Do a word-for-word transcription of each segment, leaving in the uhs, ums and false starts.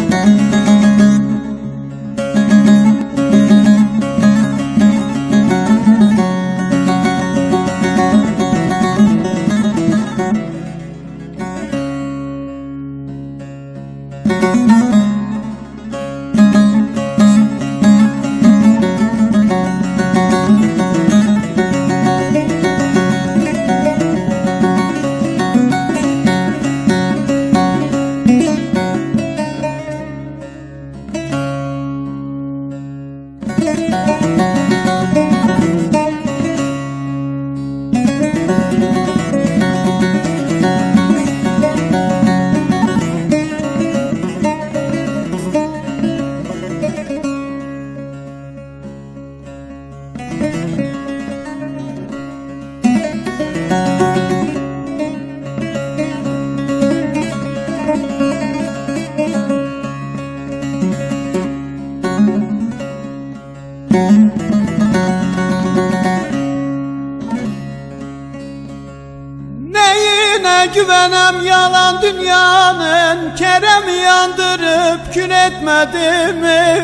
Neyine güvenem yalan dünyanın, Kerem'i yandırıp kül etmedi mi?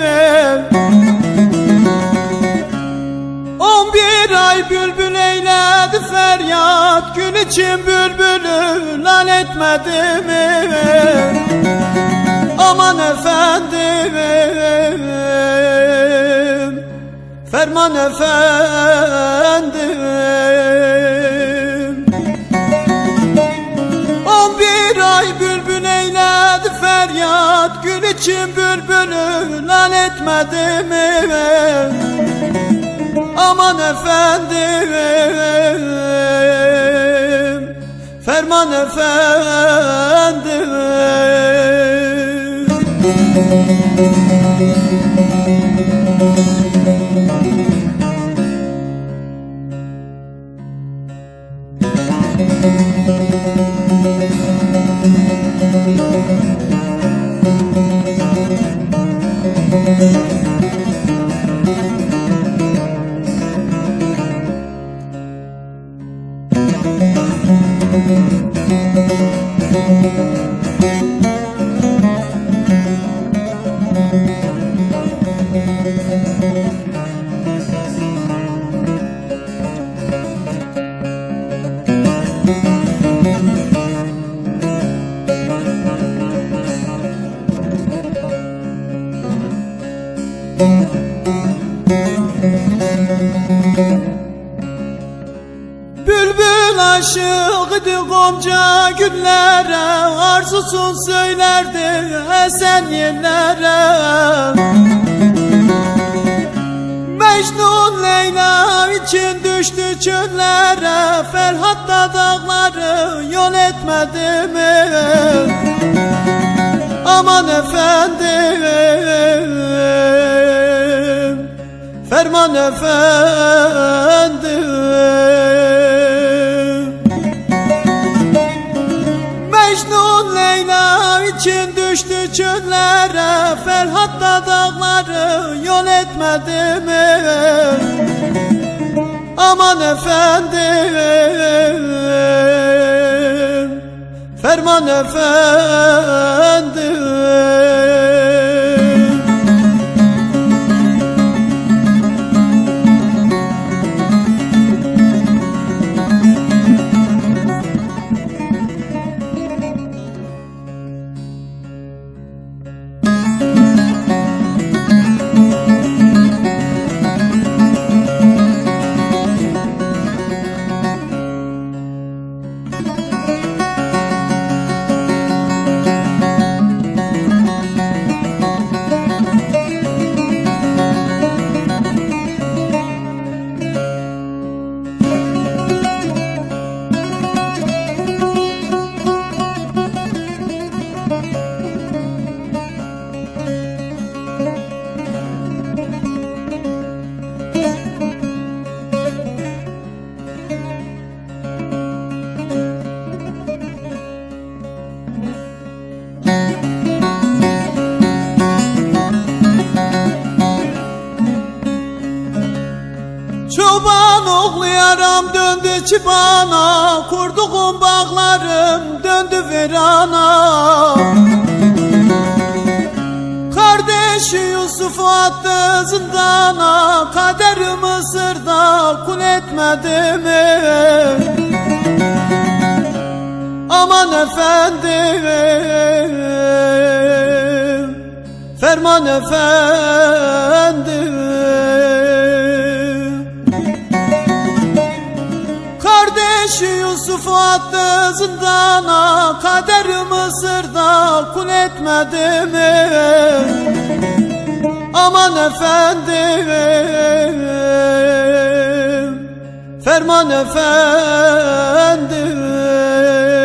On bir ay bülbül eyledi feryat, Gül için bülbülü lal etmedi mi? Aman efendim, ferman efendim. On bir ay bülbül eyledi feryat, Gül için bülbülü lal etmedi mi? Aman efendim, ferman efendim. Bülbül aşıktı Gonca güllere, arzusun söylerdi esen yerlere. Mecnun Leyla için düştü çöllere, Ferhat da dağları yol etmedi mi? Aman efendim, ferman efendim. Mecnun Leyla için düştü çöllere, Ferhat da dağları yol etmedi mi? Aman efendim, ferman efendim. Çoban oğlu yaram döndü çibana, kurduğum bağlarım döndü virana. zindana, kader Mısır'da kul etmedi mi? Aman efendim, ferman efendim. Kardeşi Yusuf'u attı zindana, kader Mısır'da kul etmedi mi? Aman efendim, ferman efendim.